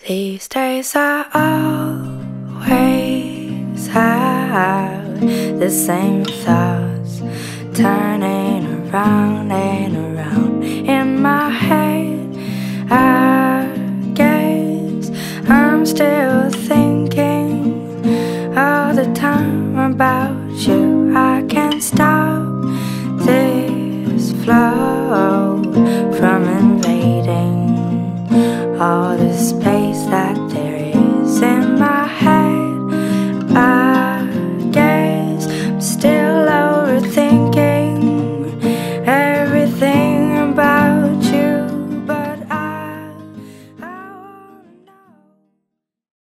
These days I always have the same thoughts turning around